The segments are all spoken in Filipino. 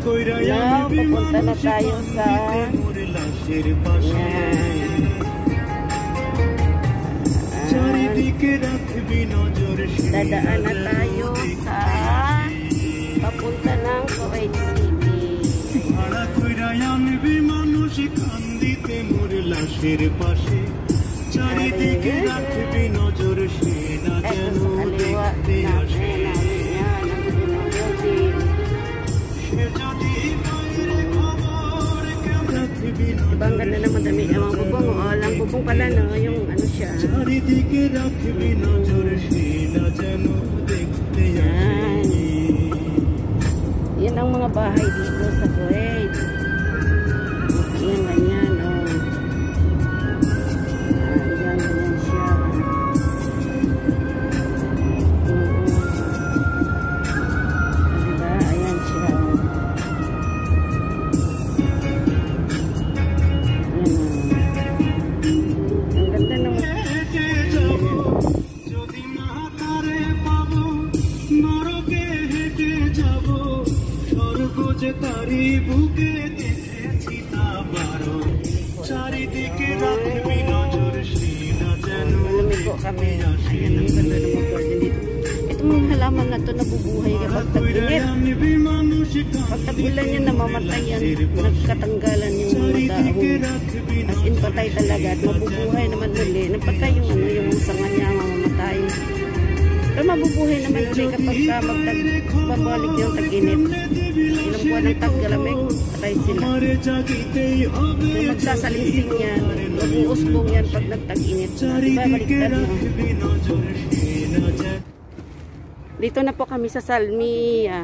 Now, pupunta na tayo sa dadaan na tayo sa papunta ng Kuwait City. Charidike rakhbi nojor se na jano dekhte ashe ibang ganda naman dami ang bubong o lang bubong pala no yung ano siya charidike rakhbi nojor se na jano dekhte ashe yan ang mga bahay dito sa Kuwait. Yan ganyan o kami. Ayan ang ganda ng mga garden dito. Ito mga halaman na ito nabubuhay kapag tag-init. Pag tag-ulan yan, namamatay yan. Nagkatanggalan yung mga dahon. As in patay talaga. At mabubuhay naman uli. Napatay yung ano, yung sanga niya, mamamatay. Pero mabubuhay naman uli kapag magbabalik yung tag-init. Ilang buwan ng tag-galamig, patay sila. Kung magsasalinsing yan, mag-uusbong yan pag nagtag-init. Diba, baliktad mo. Dito na po kami sa Salmiya.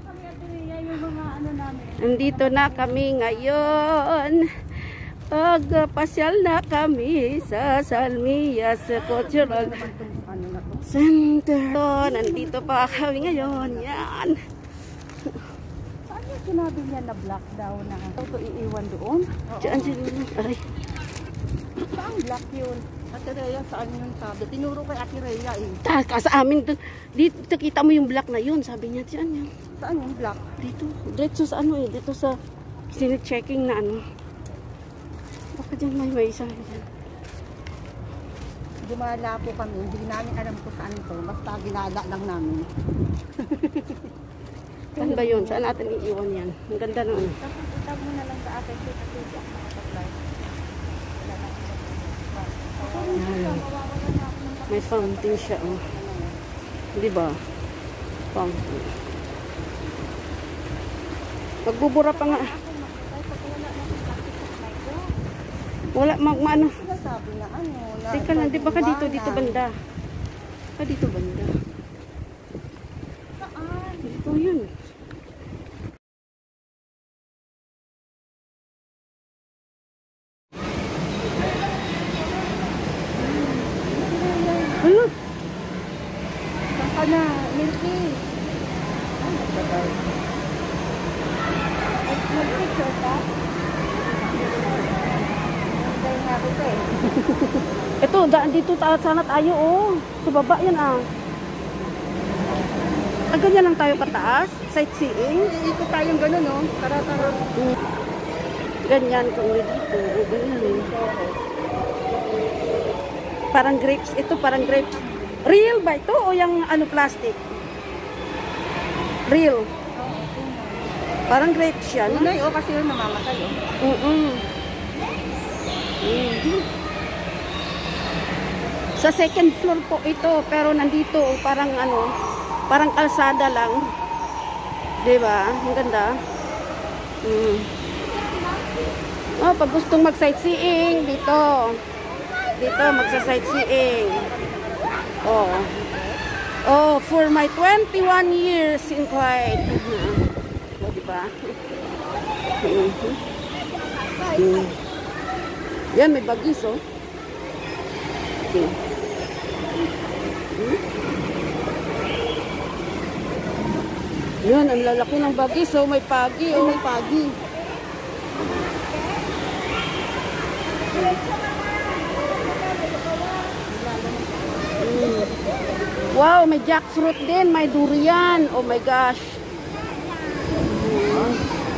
Nandito na kami ngayon. Pagpasyal na kami sa Salmiya sa Cultural Center. Nandito pa kami ngayon. Yan. Saan yung sinabi niya na black daw na ito iiwan doon? Diyan siya. Ay. Saan black yun? Ate Rhea, saan yun sabi? Tinuro kay Ate Rhea eh. Sa amin, dito kita mo yung black na yun. Sabi niya dyan yan. Saan yung black? Dito. Dito sa ano eh. Dito sa sine-checking na ano. Baka dyan may isa. Gumala po kami. Hindi namin alam kung saan ito. Basta ginala lang namin. Saan ba yun? Saan natin iiwan yan? Ang ganda na ano. Tapos itag mo na lang sa akin. Kasi ako nakapag-live. May fountain siya, oh. Di ba? Fountain. Magbubura pa nga. Wala, ano. Sabi na ano. Teka lang, di ba ka dito banda? Ka dito banda. Saan? Dito yun. Hello? Saan ka na? Milky. Nag-picture ka? Nagdahin nga ko eh. Ito, dito sana tayo, oh. Sa baba yan, ah. Ganyan lang tayo pataas. Sightseeing. Ikot tayong gano'n, no? Tara. Ganyan kung dito. Ganyan. Parang grapes. Ito parang grapes. Real ba ito o yung ano plastic? Real. Parang grapes yan. Tunay, oh, kasi yun namamatay, oh. Sa second floor po ito, pero nandito parang ano, parang kalsada lang. 'Di ba? Ang ganda. Oh, pag gustong mag-sightseeing dito. Dito magsa-sightseeing. Oh, for my 21 years in Kuwait. Oh, 'di ba? Yan, may bagis, oh. Okay. Yun, ang lalaki ng bagis, oh. May pagi, oh. May pagi. Wow, may jackfruit din, may durian. Oh my gosh.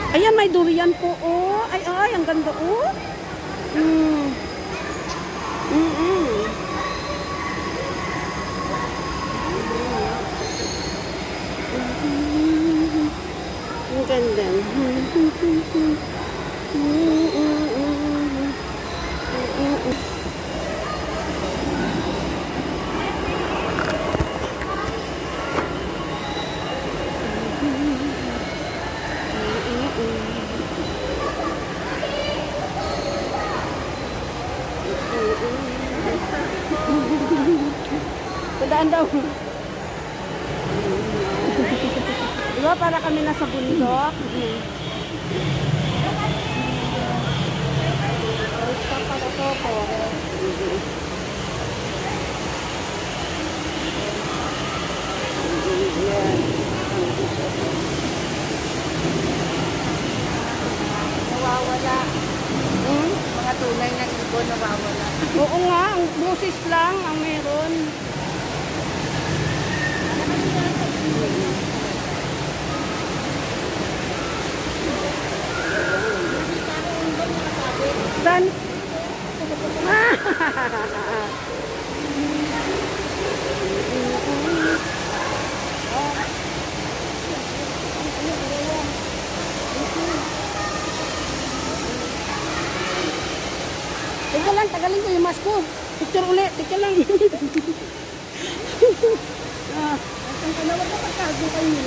Ayan, may durian po, oh. Ay, ay, ang ganda, oh. Mm. Ang ganda. Tandaan daw. Diba para kami nasa bundok? Nawawala. Mga tunay na ibon nawawala. Oo nga, ang boses lang ang meron. Saan? Teka lang, tagalin ko yung mask ko. Picture ulit, teka lang. Ang kalawag na pagkago kayo.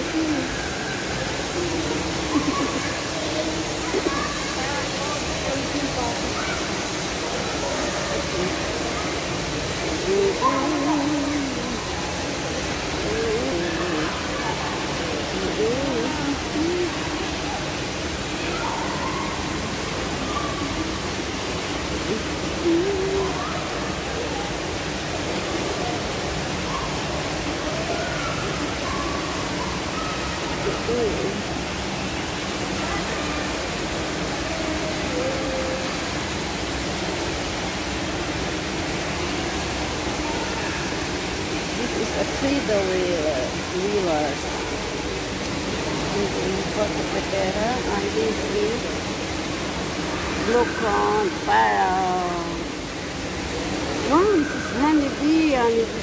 This is a three-wheeler. Porto Petera, and this is Blue Crown Parrot. Wow, this is honeybee, and this is